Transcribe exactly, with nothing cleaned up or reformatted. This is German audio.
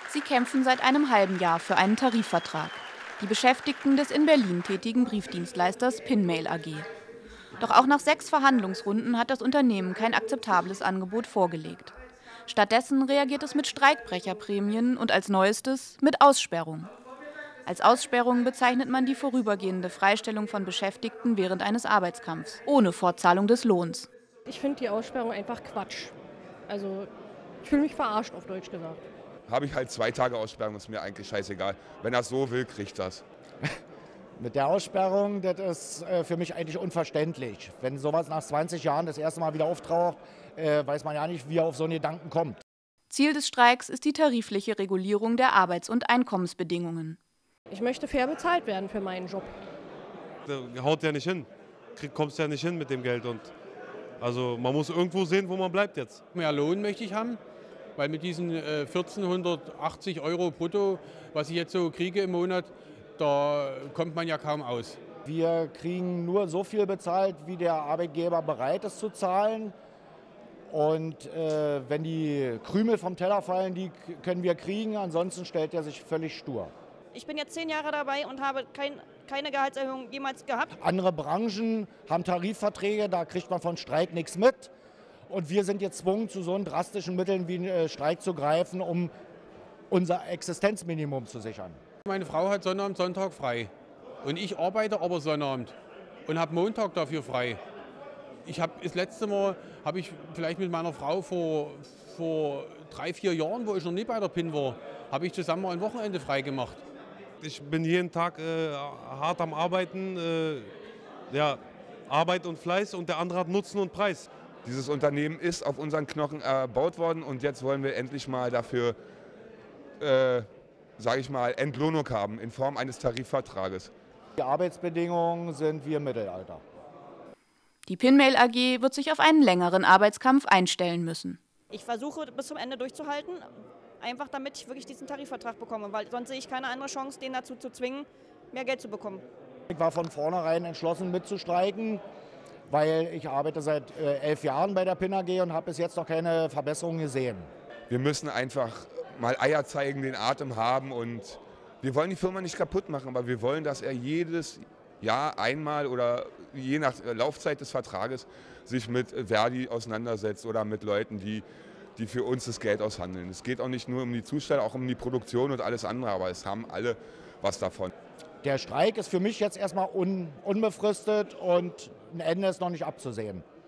Sie kämpfen seit einem halben Jahr für einen Tarifvertrag. Die Beschäftigten des in Berlin tätigen Briefdienstleisters Pinmail A G. Doch auch nach sechs Verhandlungsrunden hat das Unternehmen kein akzeptables Angebot vorgelegt. Stattdessen reagiert es mit Streikbrecherprämien und als Neuestes mit Aussperrung. Als Aussperrung bezeichnet man die vorübergehende Freistellung von Beschäftigten während eines Arbeitskampfs, ohne Fortzahlung des Lohns. Ich finde die Aussperrung einfach Quatsch. Also ich fühle mich verarscht, auf Deutsch gesagt. Habe ich halt zwei Tage Aussperrung, ist mir eigentlich scheißegal. Wenn er so will, kriegt das. Mit der Aussperrung, das ist äh, für mich eigentlich unverständlich. Wenn sowas nach zwanzig Jahren das erste Mal wieder auftaucht, äh, weiß man ja nicht, wie er auf so einen Gedanken kommt. Ziel des Streiks ist die tarifliche Regulierung der Arbeits- und Einkommensbedingungen. Ich möchte fair bezahlt werden für meinen Job. Der haut ja nicht hin, kommst ja nicht hin mit dem Geld. Und also man muss irgendwo sehen, wo man bleibt jetzt. Mehr Lohn möchte ich haben, weil mit diesen äh, vierzehnhundertachtzig Euro brutto, was ich jetzt so kriege im Monat, da kommt man ja kaum aus. Wir kriegen nur so viel bezahlt, wie der Arbeitgeber bereit ist zu zahlen. Und äh, wenn die Krümel vom Teller fallen, die können wir kriegen, ansonsten stellt er sich völlig stur. Ich bin jetzt zehn Jahre dabei und habe kein, keine Gehaltserhöhung jemals gehabt. Andere Branchen haben Tarifverträge, da kriegt man von Streik nichts mit. Und wir sind jetzt gezwungen, zu so drastischen Mitteln wie äh, Streik zu greifen, um unser Existenzminimum zu sichern. Meine Frau hat Sonnabend, Sonntag frei. Und ich arbeite aber Sonnabend und habe Montag dafür frei. Ich habe das letzte Mal, habe ich vielleicht mit meiner Frau vor, vor drei, vier Jahren, wo ich noch nie bei der P I N war, habe ich zusammen mal ein Wochenende frei gemacht. Ich bin jeden Tag äh, hart am Arbeiten, äh, ja, Arbeit und Fleiß, und der andere hat Nutzen und Preis. Dieses Unternehmen ist auf unseren Knochen erbaut worden und jetzt wollen wir endlich mal dafür, äh, sage ich mal, Entlohnung haben in Form eines Tarifvertrages. Die Arbeitsbedingungen sind wie im Mittelalter. Die Pinmail A G wird sich auf einen längeren Arbeitskampf einstellen müssen. Ich versuche bis zum Ende durchzuhalten, einfach damit ich wirklich diesen Tarifvertrag bekomme, weil sonst sehe ich keine andere Chance, den dazu zu zwingen, mehr Geld zu bekommen. Ich war von vornherein entschlossen mitzustreiken, weil ich arbeite seit äh, elf Jahren bei der P I N A G und habe bis jetzt noch keine Verbesserung gesehen. Wir müssen einfach mal Eier zeigen, den Atem haben, und wir wollen die Firma nicht kaputt machen, aber wir wollen, dass er jedes Jahr einmal oder je nach Laufzeit des Vertrages sich mit Verdi auseinandersetzt oder mit Leuten, die, die für uns das Geld aushandeln. Es geht auch nicht nur um die Zusteller, auch um die Produktion und alles andere, aber es haben alle was davon. Der Streik ist für mich jetzt erstmal un, unbefristet und ein Ende ist noch nicht abzusehen.